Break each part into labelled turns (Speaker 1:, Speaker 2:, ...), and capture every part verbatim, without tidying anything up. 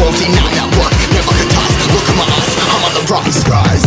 Speaker 1: won't deny that work never could toss. Look at my eyes, I'm on the rise, rise.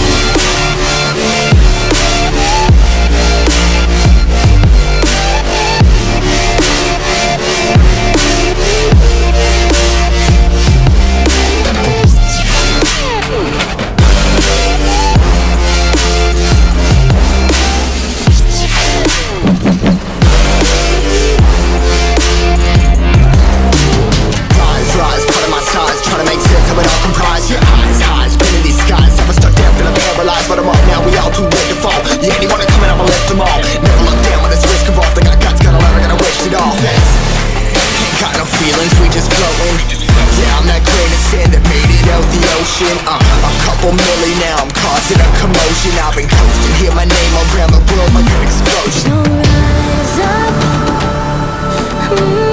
Speaker 1: Trying to make sense of it all comprised. Your eyes, eyes, been in these skies. Never stuck down, feeling paralyzed, but I'm up now, we all too late to fall. Yeah, anyone coming, I'ma lift them all. Never look down when it's risk involved. Think I got gotta learn, I gotta waste it all. Got no feelings, we just floating. Yeah, I'm that grain of sand that made it out the ocean. Uh, a couple milli now, I'm causing a commotion. I've been coasting, hear my name around the world like an explosion.
Speaker 2: So rise up. Mm.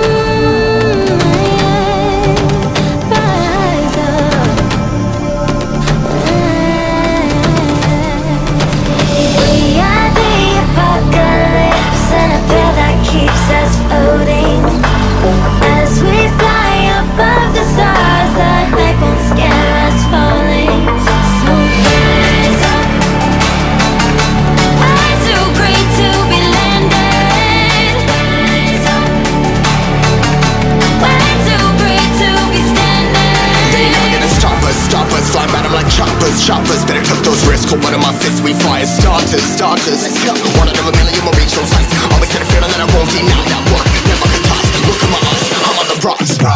Speaker 2: Keeps us floating as we fly above the stars. The light won't scare us falling. So rise up. I'm too great to be landed. Rise up. Way too great to be standing.
Speaker 1: They never gonna stop us, stop us. Fly by them like choppers, choppers. Better cut those risks. Hold one of my fists, we fly as starters, starters. Let's go. One out of a million will reach those heights. Always had a feeling that I won't deny that work never could toss. Look at my eyes, I'm on the rise.